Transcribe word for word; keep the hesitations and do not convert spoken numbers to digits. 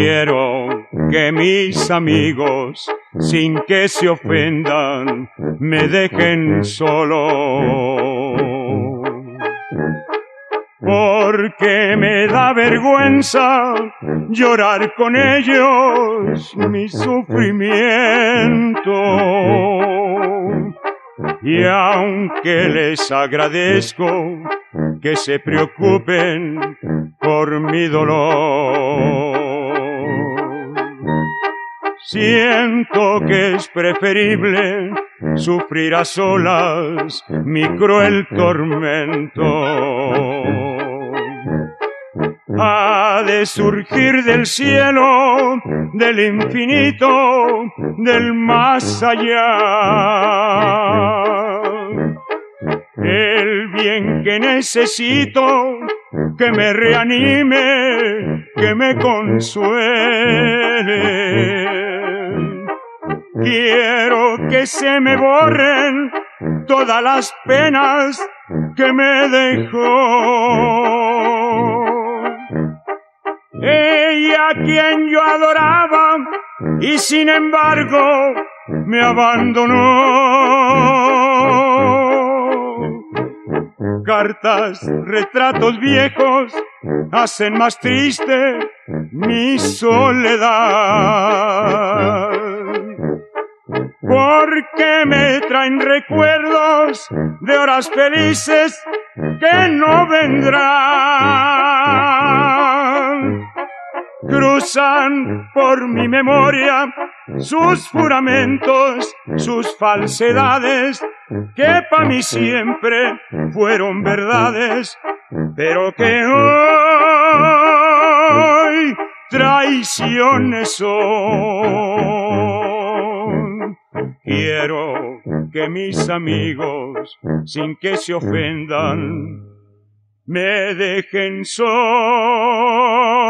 Quiero que mis amigos, sin que se ofendan, me dejen solo, porque me da vergüenza llorar con ellos mi sufrimiento. Y aunque les agradezco que se preocupen por mi dolor, siento que es preferible sufrir a solas mi cruel tormento. Ha de surgir del cielo, del infinito, del más allá, el bien que necesito, que me reanime, que me consuele. Quiero que se me borren todas las penas que me dejó. Ella, quien yo adoraba, y sin embargo me abandonó. Cartas, retratos viejos hacen más triste mi soledad, porque me traen recuerdos de horas felices que no vendrán. Cruzan por mi memoria sus juramentos, sus falsedades, que pa' mí siempre fueron verdades, pero que hoy traiciones son. Quiero que mis amigos, sin que se ofendan, me dejen solo.